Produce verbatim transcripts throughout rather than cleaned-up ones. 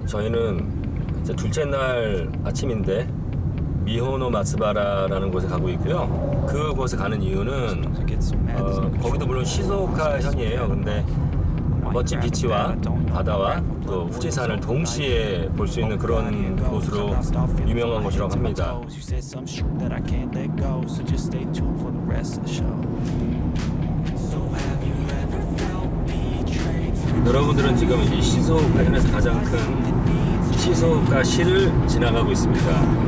저희는 이제 둘째 날 아침인데 미호노 마츠바라라는 곳에 가고 있고요. 그곳에 가는 이유는 어, 거기도 물론 시즈오카 현이에요. 근데 멋진 비치와 바다와 또 후지산을 동시에 볼 수 있는 그런 곳으로 유명한 곳이라고 합니다. 여러분들은 지금 이 시즈오카 현에서 가장 큰 시즈오카시를 지나가고 있습니다.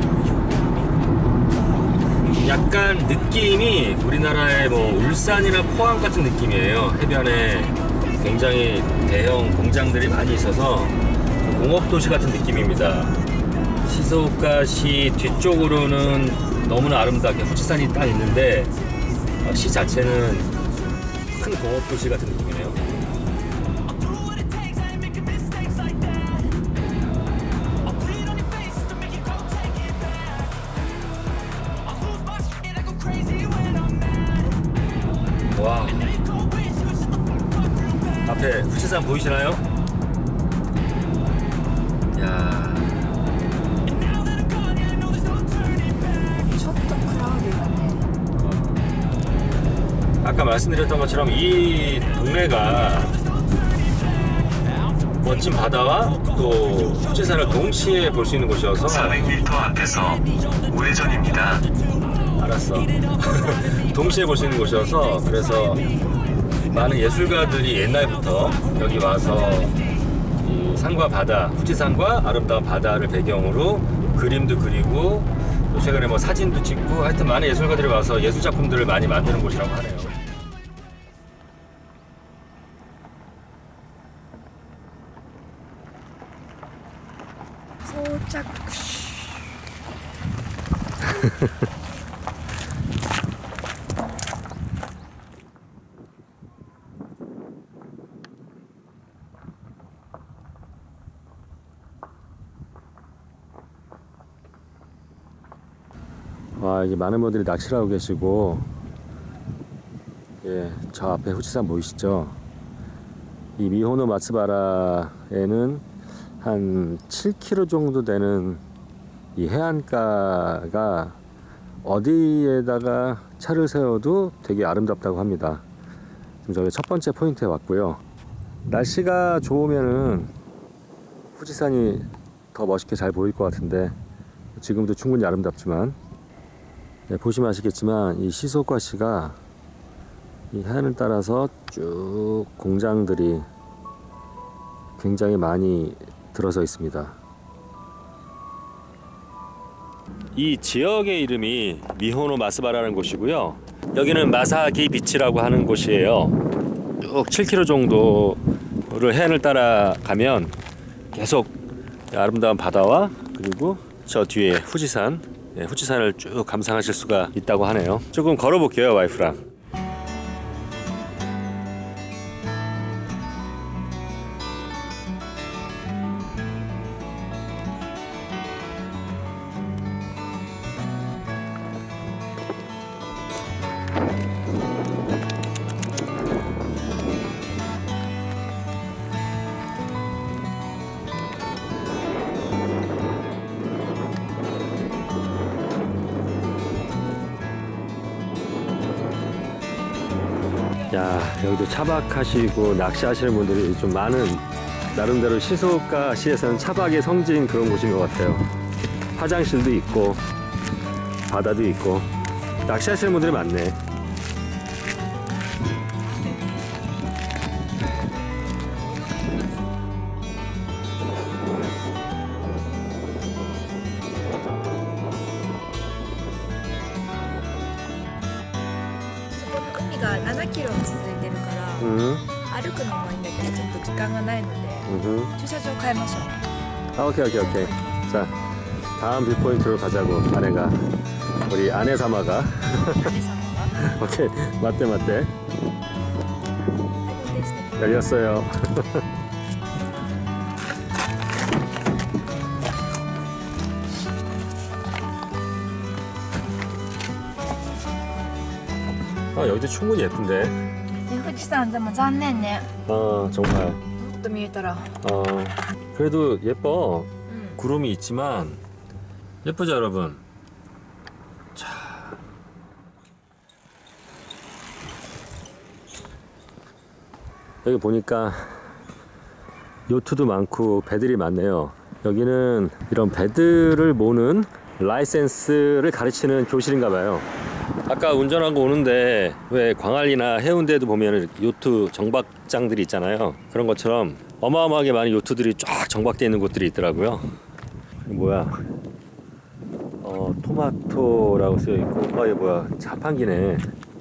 약간 느낌이 우리나라의 뭐 울산이나 포항 같은 느낌이에요. 해변에 굉장히 대형 공장들이 많이 있어서 공업도시 같은 느낌입니다. 시즈오카시 뒤쪽으로는 너무나 아름답게 후지산이 딱 있는데 시 자체는 큰 공업도시 같은 느낌이네요. 와, 앞에 후지산 보이시나요? 야, 아까 말씀드렸던 것처럼 이 동네가 멋진 바다와 또 후지산을 동시에 볼 수 있는 곳이어서 사백 미터 앞에서 우회전입니다. 알았어. 동시에 볼 수 있는 곳이어서 그래서 많은 예술가들이 옛날부터 여기 와서 이 산과 바다, 후지산과 아름다운 바다를 배경으로 그림도 그리고 또 최근에 뭐 사진도 찍고 하여튼 많은 예술가들이 와서 예술 작품들을 많이 만드는 곳이라고 하네요. 도착. 와, 이게 많은 분들이 낚시를 하고 계시고, 예, 저 앞에 후지산 보이시죠? 이 미호노 마츠바라에는 한 칠 킬로미터 정도 되는 이 해안가가 어디에다가 차를 세워도 되게 아름답다고 합니다. 지금 저희 첫 번째 포인트에 왔고요. 날씨가 좋으면은 후지산이 더 멋있게 잘 보일 것 같은데 지금도 충분히 아름답지만, 네, 보시면 아시겠지만 이 시즈오카시가 이 해안을 따라서 쭉 공장들이 굉장히 많이 들어서 있습니다. 이 지역의 이름이 미호노 마츠바라는 곳이고요. 여기는 마사기 비치라고 하는 곳이에요. 쭉 칠 킬로미터 정도를 해안을 따라 가면 계속 아름다운 바다와 그리고 저 뒤에 후지산, 네, 후지산을 쭉 감상하실 수가 있다고 하네요. 조금 걸어볼게요, 와이프랑. 야, 여기도 차박하시고 낚시하시는 분들이 좀 많은, 나름대로 시즈오카시에서는 차박의 성지인 그런 곳인 것 같아요. 화장실도 있고 바다도 있고 낚시하시는 분들이 많네. ななキロ続いてるから、 うん、 歩くのもいいんだけどちょっと時間がないので、 うん、 駐車場変えましょう。 아, 오케이 오케이 오케이. 자, 다음 뷰포인트로 가자고. 아내가, 우리 아내 사마가. 오케이, 맞대 맞대. 열렸어요. 아, 여기도 충분히 예쁜데. 富士山でも残念ね。 어, 정말. と見えたら 어, 그래도 예뻐. うん 구름이 있지만 예쁘죠, 여러분? 자. 여기 보니까 요트도 많고 배들이 많네요. 여기는 이런 배들을 모는 라이센스를 가르치는 교실인가 봐요. 아까 운전하고 오는데 왜 광안리나 해운대에도 보면 요트 정박장들이 있잖아요. 그런 것처럼 어마어마하게 많은 요트들이 쫙 정박되어 있는 곳들이 있더라고요. 이거 뭐야? 어, 토마토라고 쓰여 있고, 어, 이거 뭐야? 자판기네.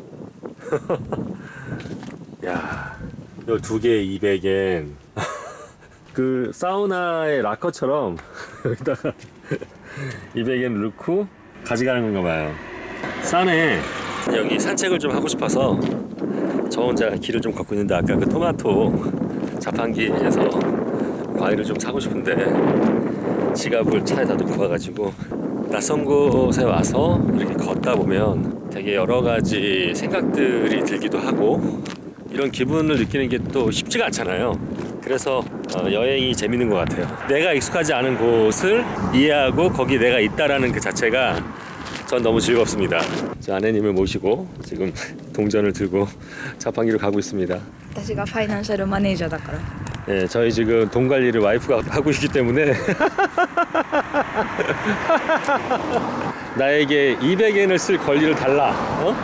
야, 이거 두 개에 이백 엔. 그 사우나의 락커처럼 여기다가 이백 엔 넣고 가져가는 건가 봐요. 싸네. 여기 산책을 좀 하고 싶어서 저 혼자 길을 좀 걷고 있는데 아까 그 토마토 자판기에서 과일을 좀 사고 싶은데 지갑을 차에다 놓고 가가지고 낯선 곳에 와서 이렇게 걷다 보면 되게 여러 가지 생각들이 들기도 하고 이런 기분을 느끼는 게 또 쉽지가 않잖아요. 그래서 어, 여행이 재밌는 것 같아요. 내가 익숙하지 않은 곳을 이해하고 거기 내가 있다라는 그 자체가 전 너무 즐겁습니다. 저 아내님을 모시고 지금 동전을 들고 자판기로 가고 있습니다. 私がファイナンシャルマネージャーだから 네, 저희 지금 돈 관리를 와이프가 하고 있기 때문에 나에게 이백 엔을 쓸 권리를 달라. 어?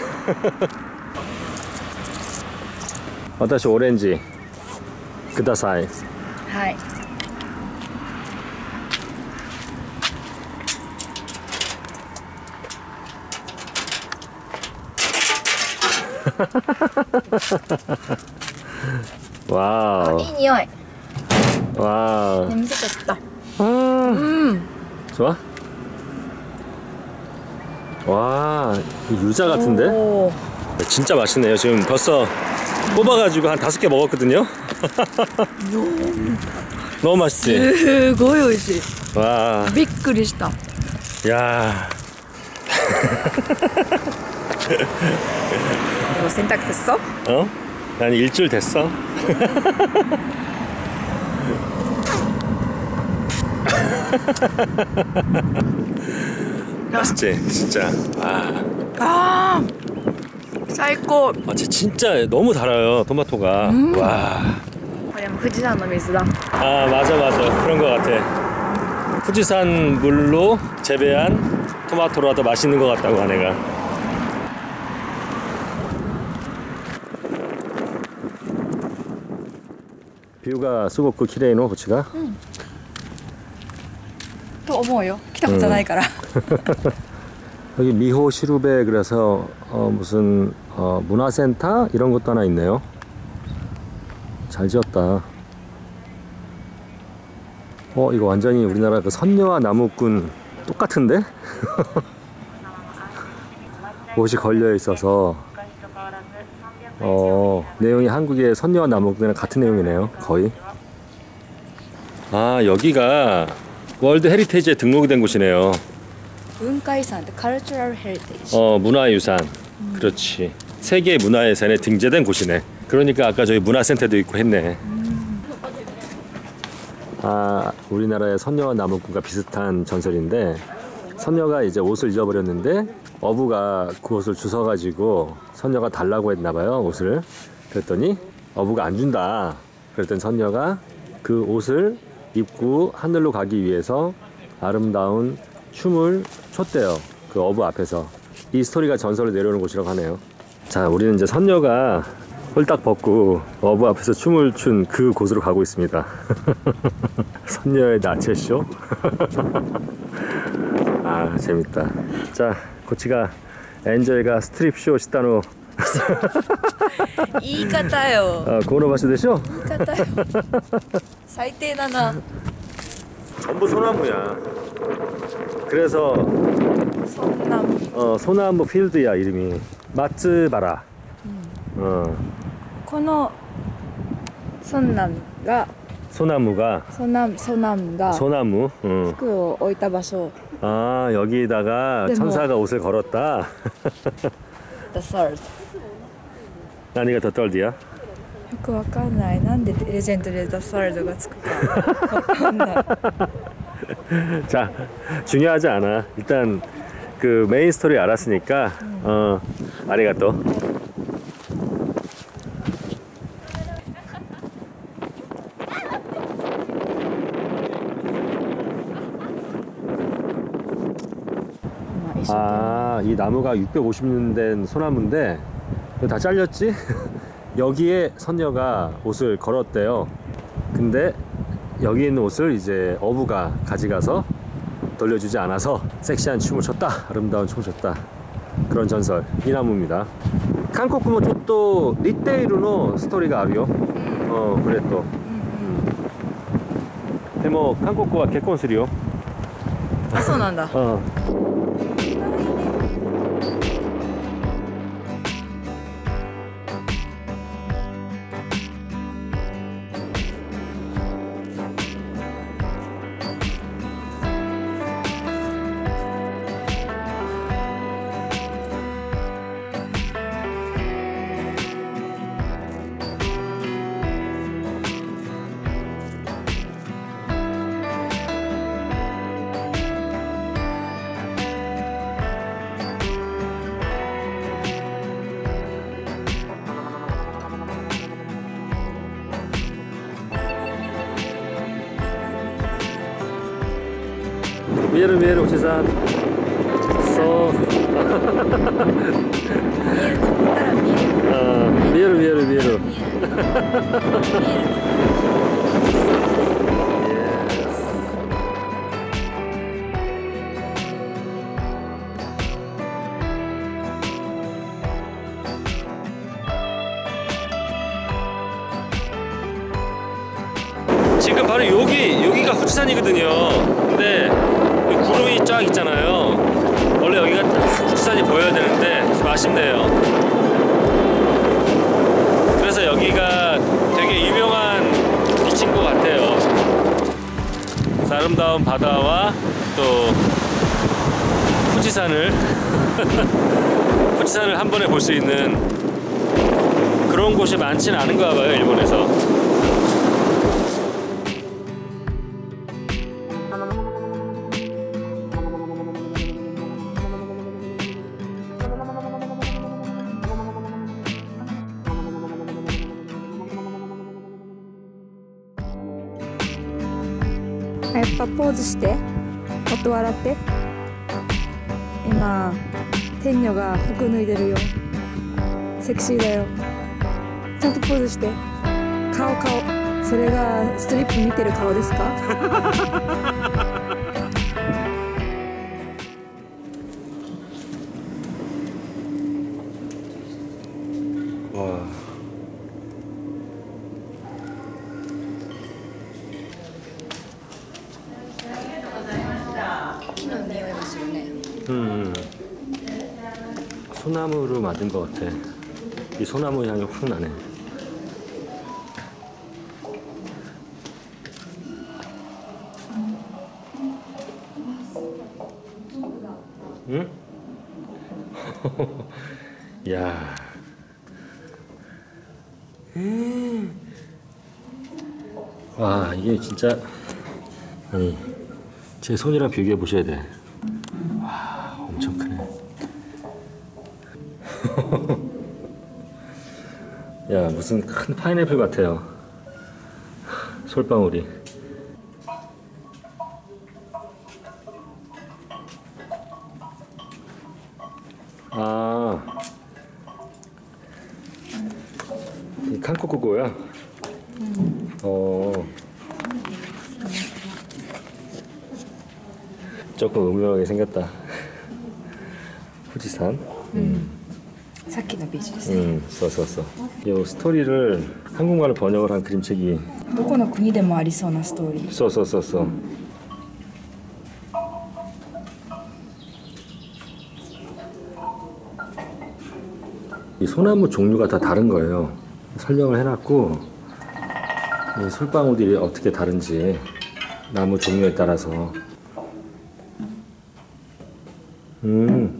私オレンジください。 はい 와우. いい匂い 와우. 냄새 좋다 아, 음 좋아? 와, 이 유자 같은데? 오. 진짜 맛있네요. 지금 벌써 뽑아가지고 한 다섯 개 먹었거든요. 너무 맛있지? すごい美味しい 와, びっくりした 야, 이거洗濯됐어? 어? 난 일주일 됐어. 맛있지? 진짜. 아, 아 최고 아, 진짜 너무 달아요, 토마토가. 와. これも富士山の水だ 아, 맞아, 맞아. 그런 것 같아.富士산 물로 재배한 토마토라 더 맛있는 것 같다고 아내가. 뷰가 수고쿠 키레이노 호치가. と思うよ来たことないから 여기 미호 시루베 그래서 어, 무슨 어, 문화센터 이런 것도 하나 있네요. 잘 지었다. 어, 이거 완전히 우리나라 그 선녀와 나무꾼 똑같은데? 옷이 걸려 있어서 어, 내용이 한국의 선녀와 나무꾼이랑 같은 내용이네요. 거의. 아, 여기가 월드 헤리테이지에 등록이 된 곳이네요. 文化遺産ってカルチュラルヘリテージ 어, 문화유산. 그렇지. 세계 문화유산에 등재된 곳이네. 그러니까 아까 저기 문화센터도 있고 했네. 아, 우리나라의 선녀와 나무꾼과 비슷한 전설인데 선녀가 이제 옷을 잊어버렸는데 어부가 그 옷을 주워가지고 선녀가 달라고 했나봐요, 옷을. 그랬더니 어부가 안 준다. 그랬더니 선녀가 그 옷을 입고 하늘로 가기 위해서 아름다운 춤을 췄대요. 그 어부 앞에서. 이 스토리가 전설로 내려오는 곳이라고 하네요. 자, 우리는 이제 선녀가 홀딱 벗고 어부 앞에서 춤을 춘 그 곳으로 가고 있습니다. 선녀의 나체쇼? 아, 재밌다. 자, 고치가 엔젤가 스트립쇼 시다노 言い方よ 아, 고노場所でしょ? 言い方よ最低だな 전부 소나무야. 그래서 손남 어, 소나무 필드야 이름이. 마츠바라. 어, このソンナムが 소나무가 ソナムソナムが 소나무. 어. 服を置いた場所 아, 여기다가 네, 뭐. 천사가 옷을 걸었다. The Third 나니가 더 떨디야? よくわかんない。なんでレジェンドでザ・サルドがつくかわかんない。 자, 중요하지 않아. 일단 그 메인 스토리 알았으니까 어, 아리가또. 아, 이 나무가 육백오십 년 된 소나무인데 이거 다 잘렸지? 여기에 선녀가 옷을 걸었대요. 근데 여기 있는 옷을 이제 어부가 가져가서 돌려주지 않아서 섹시한 춤을 췄다, 아름다운 춤을 췄다, 그런 전설. 이 나무입니다. 한국은 또 리테이루노 스토리가 아리요. 어, 그래 또. 근데 뭐 한국과 결혼스리요. あ、そうなんだ。 어. 미에르 미에르 오치산 써. 見えると思ったら見える。 아, 미에르 미에르 미에르. 見える。見える。 지금 바로 여기 여기가 후지산이거든요. 근데 구름이 쫙 있잖아요. 원래 여기가 후지산이 보여야 되는데 좀 아쉽네요. 그래서 여기가 되게 유명한 비치인 것 같아요. 아름다운 바다와 또 후지산을 후지산을 한 번에 볼 수 있는 그런 곳이 많지는 않은가 봐요, 일본에서. やっぱポーズして、もっと笑って。今天女が服脱いでるよ。セクシーだよ。ちゃんとポーズして。顔顔、それがストリップ見てる顔ですか？ 와. 음, 소나무로 만든 것 같아. 이 소나무 향이 확 나네. 응? 야. 와, 이게 진짜, 아니, 제 손이랑 비교해 보셔야 돼. 와, 엄청 크네. 야, 무슨 큰 파인애플 같아요. 솔방울이. 아, 이 한국어야? 음. 어. 조금 음흉하게 생겼다. 후지산. 음. さっきのビーチですね。 음, 써써써. 이 스토리를 한국말로 번역을 한 그림책이 どこの国でもありそうなストーリー。 써써써써. 이 소나무 종류가 다 다른 거예요. 설명을 해놨고 이 솔방울들이 어떻게 다른지 나무 종류에 따라서. 음.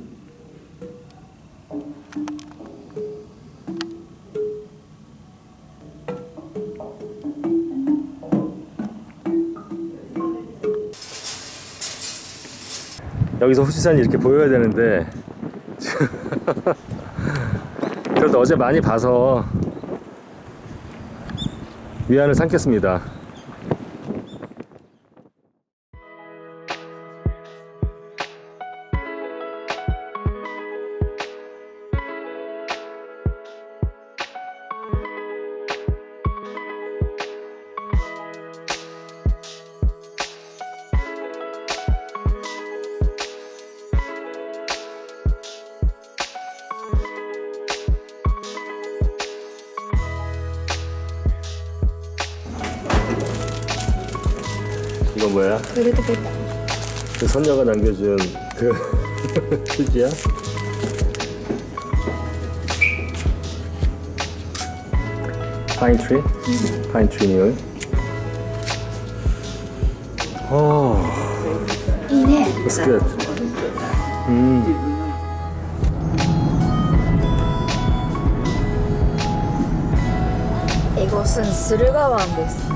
여기서 후지산이 이렇게 보여야 되는데 그래도 어제 많이 봐서 위안을 삼겠습니다. 이건 뭐야? トイレットペーパー 그 선녀가 남겨준 그 휴지야? 파인트리? 파인트리 뉴. 오, いいね that's good. 음. 이곳은 스르가완です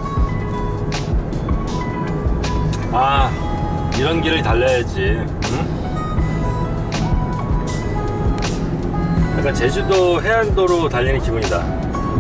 아, 이런 길을 달려야지. 응? 약간 제주도 해안도로 달리는 기분이다.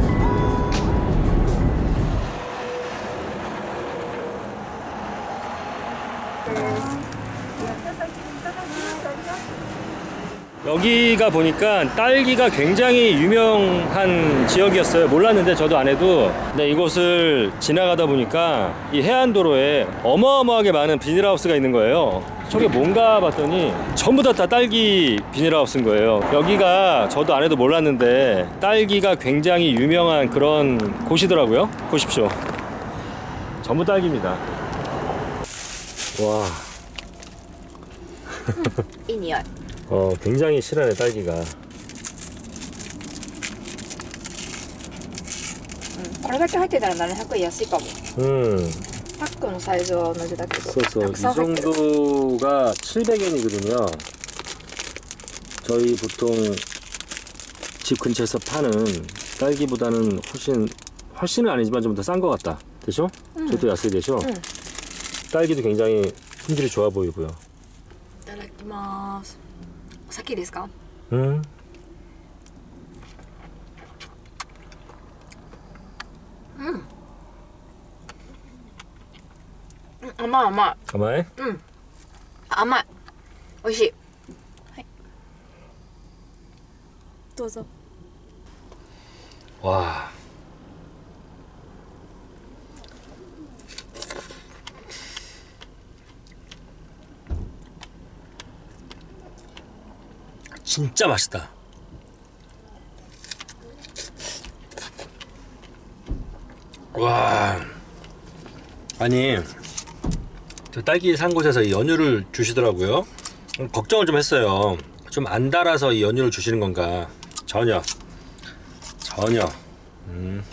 여기가 보니까 딸기가 굉장히 유명한 지역이었어요. 몰랐는데 저도 안 해도. 근데 이곳을 지나가다 보니까 이 해안도로에 어마어마하게 많은 비닐하우스가 있는 거예요. 저게 뭔가 봤더니 전부 다, 다 딸기 비닐하우스인 거예요. 여기가 저도 안 해도 몰랐는데 딸기가 굉장히 유명한 그런 곳이더라고요. 보십시오. 전부 딸기입니다. 와. いい匂い 어, 굉장히 실하네, 딸기가. これだけ入ってたらななひゃくえん安いかも 음, パックのサイズは同じだけど 그래서 た 이 くさん入ってる 정도가 칠백 엔이거든요. 저희 보통 집 근처에서 파는 딸기보다는 훨씬, 훨씬은 아니지만 좀 더 싼 것 같다. 되죠? 음. 저도 야스이 되죠? 음. 딸기도 굉장히 품질이 좋아 보이고요. いただきます。お酒ですか？ 음. 음. 음, 甘い甘い。 가만히. うん。甘い。美味しい。はい。どうぞ。 와. 진짜 맛있다. 와. 아니, 저 딸기 산 곳에서 이 연유를 주시더라고요. 걱정을 좀 했어요. 좀 안 달아서 이 연유를 주시는 건가. 전혀. 전혀. 음.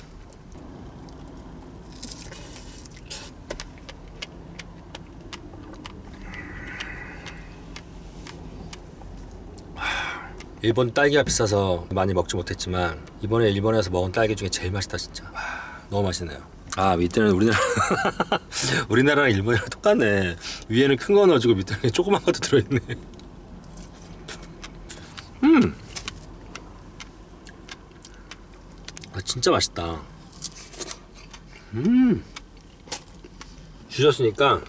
일본 딸기가 비싸서 많이 먹지 못했지만 이번에 일본에서 먹은 딸기 중에 제일 맛있다 진짜. 와, 너무 맛있네요. 아, 밑에는 우리나라 우리나라랑 일본이랑 똑같네. 위에는 큰 거 넣어주고 밑에는 조그만 것도 들어있네. 음, 아, 진짜 맛있다. 음, 주셨으니까.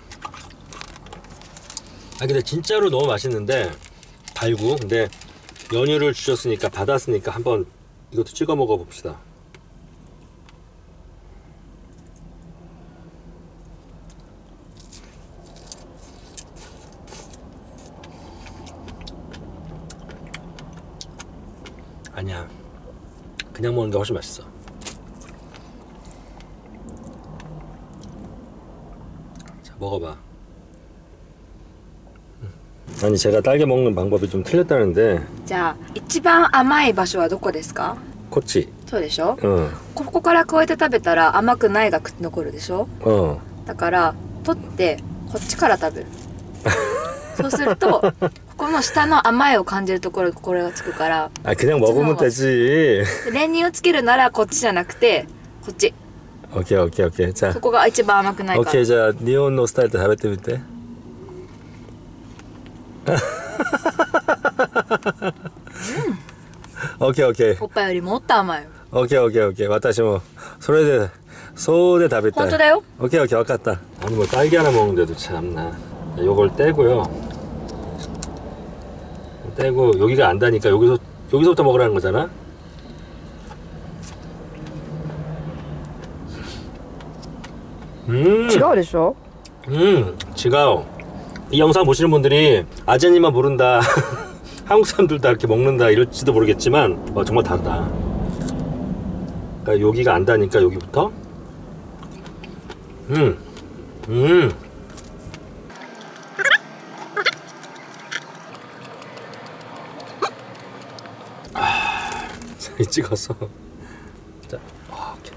아, 근데 진짜로 너무 맛있는데 달고. 근데 연유를 주셨으니까 받았으니까 한번 이것도 찍어 먹어 봅시다. 아니야, 그냥 먹는 게 훨씬 맛있어. 자, 먹어봐. 아니, 제가 딸기 먹는 방법이 좀 틀렸다는데. じゃあ一番甘い場所はどこですか？ 코치. そうでしょ？ 어, ここからこうやって食べたら甘くないが残るでしょ？ 어. だから取ってこっちから食べる。そうするとここの下の甘いを感じるところにこれがつくから。 아, 그냥 먹으면 되지. 練乳をつけるならこっちじゃなくてこっち。 오케이, 오케이, 오케이. 자, ここが一番甘くないから。 오케이. 자, 니온노 스타일 때食べてみて. 오케이 오케이 おっぱいよりもっと甘いよ。 오케이 오케이 오케이. 私もそれでそうで食べたい。 本当だよ。 오케이 오케이. 分かった。 아니 뭐 딸기 하나 먹는데도 참나. 요걸 떼고요. 떼고 여기가 안 다니까 여기서 여기서부터 먹으라는 거잖아. 음. 違うでしょ? 음, 지가오. 이 영상 보시는 분들이 아재님만 모른다. 한국 사람들 다 이렇게 먹는다 이럴지도 모르겠지만 어, 정말 다르다. 그러니까 여기가 안 다니까 여기부터. 음, 음. 아, 이 찍었어. 자, 오케이.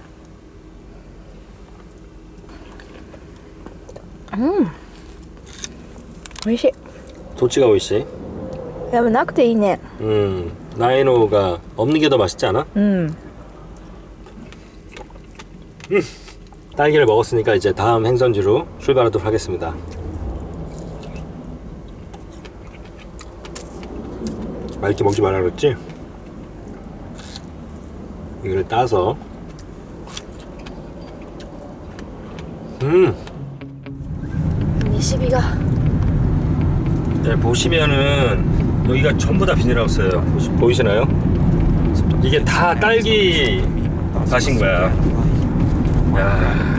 美味しい。 도치가 오이시. でもなくていいね。 음, 나이노가 없는 게 더 맛있지 않아? うん。 음, 딸기를 먹었으니까 이제 다음 행선지로 출발하도록 하겠습니다. 맛있게 먹지 말라 그랬지? 이거를 따서 음, 西日が 네, 보시면은 여기가 전부 다 비닐하우스예요. 보시, 보이시나요? 이게 다 딸기 맛인 거야. 야.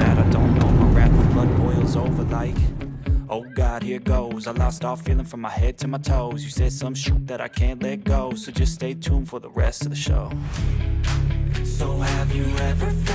Oh God, here goes. I lost all feeling from my head to my toes. You said some shit that I can't let go, so just stay tuned for the rest of the show. So have you ever felt